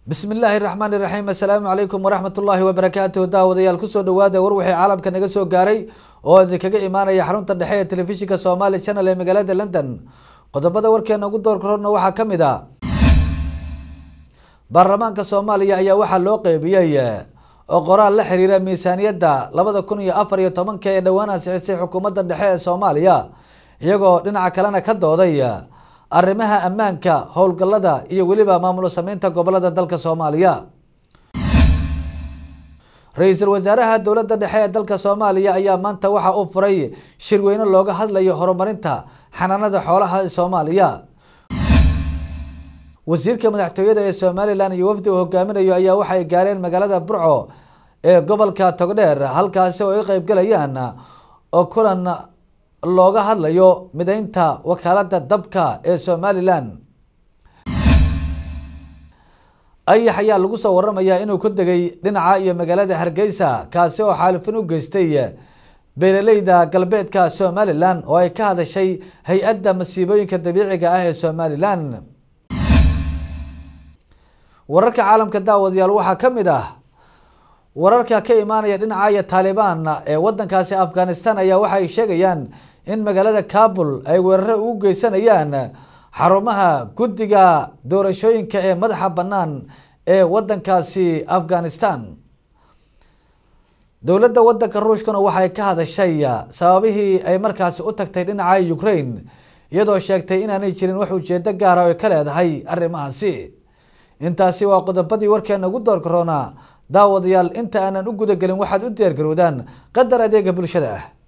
بسم الله الرحمن الرحيم. السلام عليكم ورحمة الله وبركاته. داوديال كسو دواده وروحي عالم كان نغسو غاري oo kaga imaanaya xarunta dhexe ee telefishinka Somali Channel ee magaalada London. Qodobada warkeena ugu door korona waxa kamid ah baarlamaanka Soomaaliya ayaa waxa loo qeybiyay oo qoraal la xiriira miisaaniyadda 2014 ee dhawaan ansixisay xukuumadda dhexe ee Soomaaliya iyagoo dhinaca kalena ka dooday arrimaha ammaanka howlgallada iyo waliba maamul sameynta gobolada dalka Soomaaliya. Ra'iisul Wasaaraha Dowladda Dhexe ee dalka Soomaaliya ayaa maanta waxa uu furay shir weyn oo looga hadlayo horumarinta xanaanada xoolaha ee Soomaaliya. Wasiirka Madaxtooyada ee Somaliland iyo wafdi uu hogaaminayo ayaa waxay gaareen magaalada Burco ee gobolka Togdheer halkaas oo ay qayb galayaan oo kulan looga hadlayo mideynta wakaaladda dabka ee Somaliland. ayaa lagu soo waramayaa inuu ku degay dhinaca iyo magaalada Hargeysa kaasi oo xaalufin u geystay beeraleyda galbeedka Somaliland oo ay ka hadashay hay'adda masiibooyinka dabiiciga ah ee Somaliland. wararka caalamka daawadayaal waxa kamid ah wararka ka imaanaya dhinaca Taliban ee wadankaasi Afghanistan ayaa waxay sheegayaan in magaalada Kabul ay weerar u geysanayaan xarumaha guddiga doorashooyinka ee madaxa banaan ee wadankaasi Afghanistan. dowladda wadanka Ruushkana waxay ka hadashay sababihii ay markaasi u tagtay dhinaca Ukraine iyadoo sheegtay inaanay jirin wax ujeedo gaar ah oo ka leedahay arrimahaasi. intaasi waa qodobadii warkeena ugu door korona daawadayaal inta aanan u guda galin waxaad u diyaar garoodaan qadar adeega bulshada ah.